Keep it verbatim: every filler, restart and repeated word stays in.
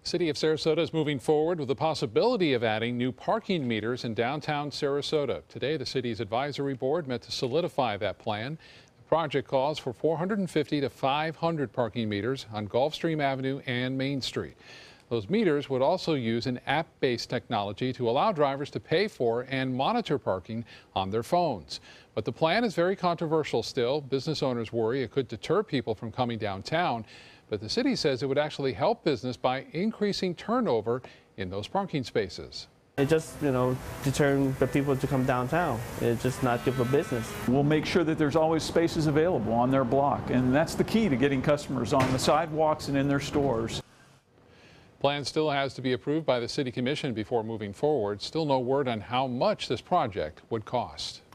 City of Sarasota is moving forward with the possibility of adding new parking meters in downtown Sarasota. Today, the city's advisory board met to solidify that plan. The project calls for four hundred fifty to five hundred parking meters on Gulfstream Avenue and Main Street. Those meters would also use an app-based technology to allow drivers to pay for and monitor parking on their phones. But the plan is very controversial still. Business owners worry it could deter people from coming downtown. But the city says it would actually help business by increasing turnover in those parking spaces. It just, you know, deterring the people to come downtown. It's just not good for business. We'll make sure that there's always spaces available on their block, and that's the key to getting customers on the sidewalks and in their stores. Plan still has to be approved by the City Commission before moving forward. Still no word on how much this project would cost.